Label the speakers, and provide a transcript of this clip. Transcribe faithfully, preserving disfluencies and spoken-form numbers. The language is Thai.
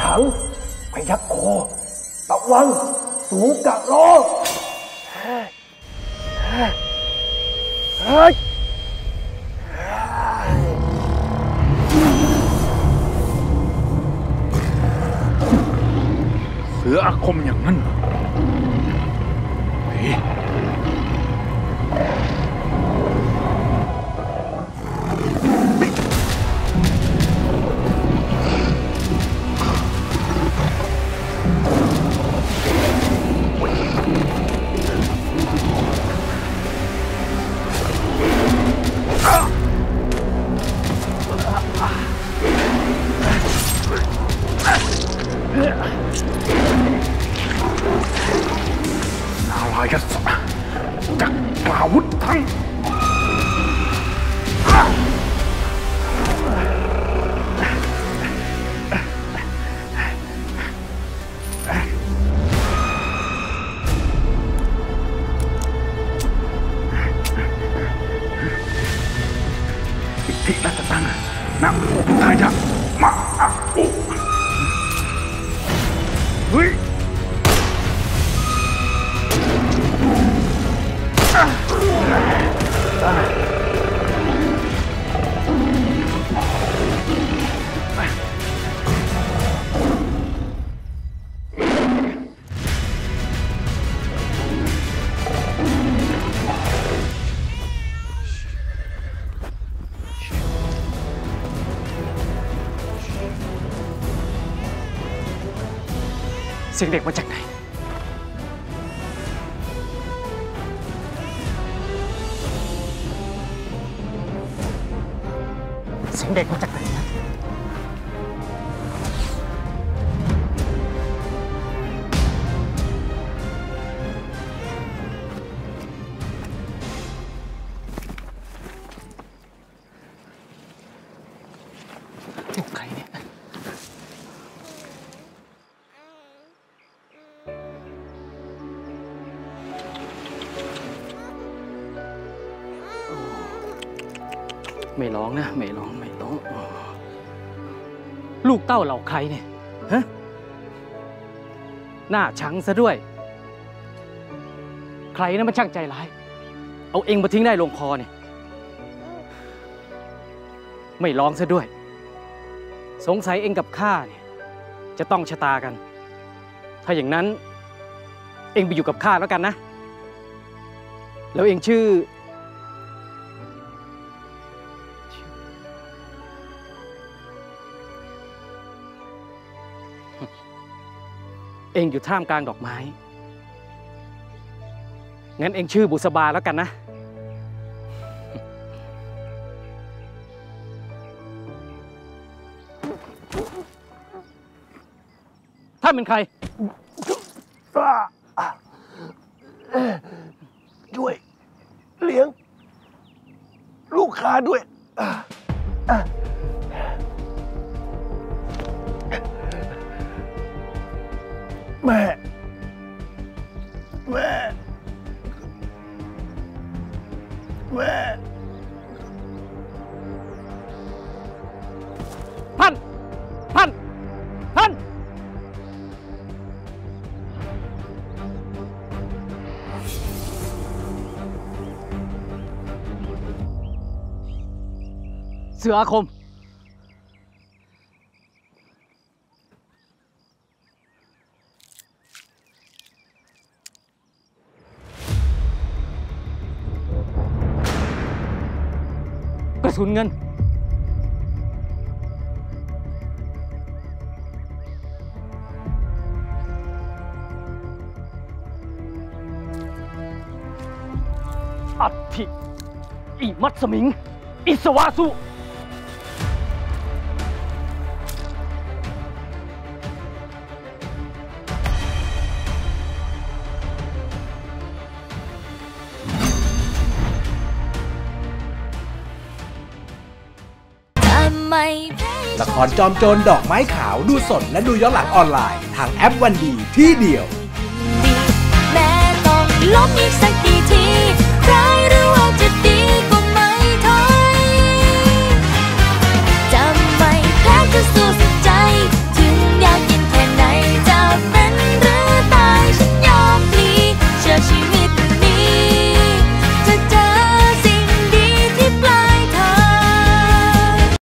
Speaker 1: ถังพยัคโคตะวังสูกะโลเฮ้ยเฮ้ย
Speaker 2: เสืออาคมอย่างนั้นเฮ้ยนาลายสะจักกาวุธทั้งอิทธิราชตังนะโมพุทธายะมะอะโอเฮ้ยเสียงเด็กมาจากไหนเสียงเด็กมาจากไหนนะลูกใครเนี่ยไม่ร้องนะไม่ร้องไม่ร้องลูกเต้าเหล่าใครเนี่ยฮะหน้าชังซะด้วยใครนะมันช่างใจร้ายเอาเองมาทิ้งได้ลงคอเนี่ยไม่ร้องซะด้วยสงสัยเองกับข้าเนี่ยจะต้องชะตากันถ้าอย่างนั้นเองไปอยู่กับข้าแล้วกันนะแล้วเองชื่อเองอยู่ท่ามกลางดอกไม้งั้นเองชื่อบุษบาแล้วกันนะท่านเป็นใคร
Speaker 1: ช่วยเลี้ยงลูกค้าด้วยแม่แม่แม่
Speaker 2: ท่านท่านท่านเสืออาคมกระสุนเงินอัฐิอิมัตสมิงอิสวาสุ
Speaker 3: ละครจอมโจรดอกไม้ขาวดูสดและดูย้อนหลังออนไลน์ทางแอปวันดีที่เดียว
Speaker 4: แม้ต้องล้มอีกสักกี่ทีใครรู้ว่าจะดีกว่า